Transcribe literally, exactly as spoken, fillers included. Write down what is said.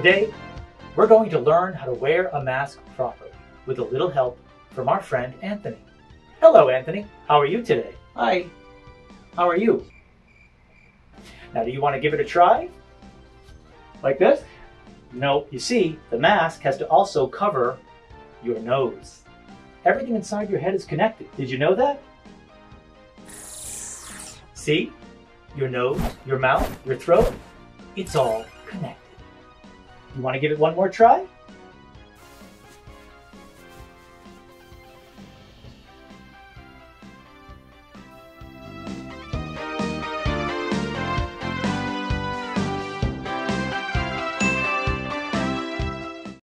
Today, we're going to learn how to wear a mask properly with a little help from our friend Anthony. Hello, Anthony. How are you today? Hi. How are you? Now, do you want to give it a try? Like this? No, you see, the mask has to also cover your nose. Everything inside your head is connected. Did you know that? See? Your nose, your mouth, your throat, it's all connected. You want to give it one more try?